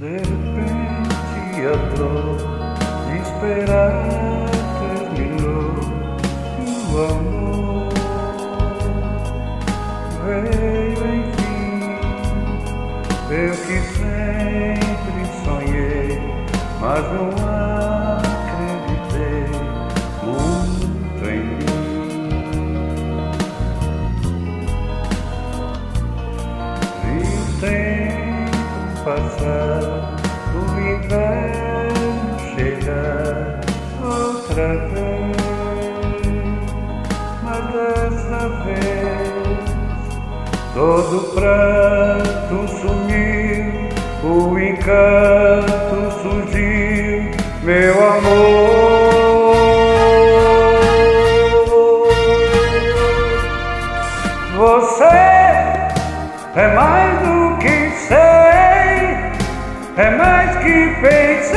De repente a dor de esperar terminou e o amor veio enfim. Eu que sempre sonhei, mas não acreditei muito em mim. Vi o tempo passar, o inverno chegar outra vez, mas dessa vez todo o pranto sumiu, o encanto surgiu, meu amor. Você é mais do que sei, é mais que pensei,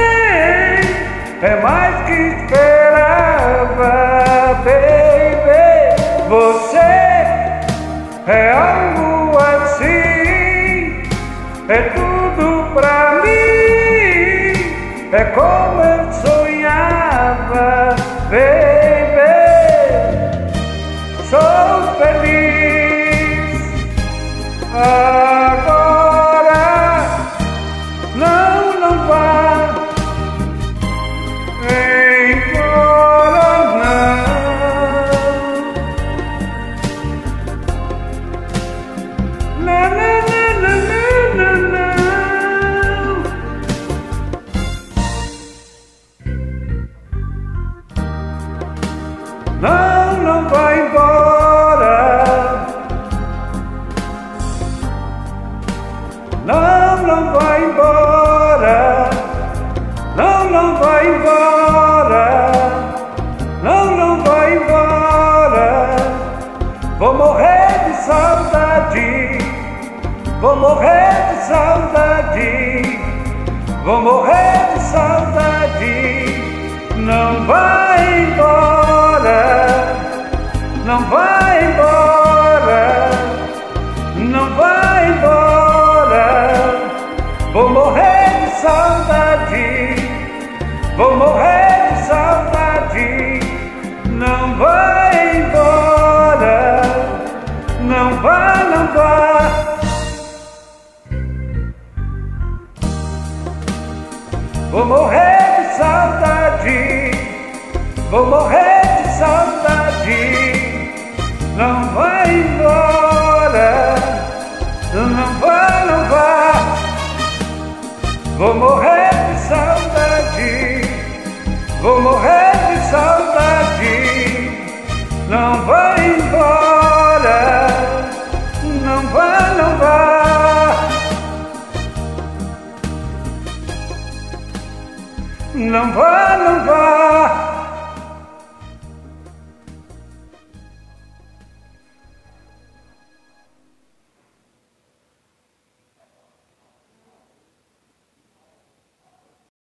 é mais que esperava, baby. Você é algo assim, é tudo pra mim, é como eu sonhava, baby. Sou feliz agora, não vá embora, não vai embora, não vai embora, não vai embora, não vai embora. Vou morrer de saudade, vou morrer de saudade, vou morrer de saudade. Não vai embora, não vai embora, não vai embora. Vou morrer de saudade, vou morrer de saudade. Não vai embora, não vá, não vá. Vou morrer de saudade, vou morrer de saudade. Não vai embora, não vá, não vá. Vou morrer de saudade, vou morrer de saudade. Não vai embora, não vá, não vá. Não vá, não vá.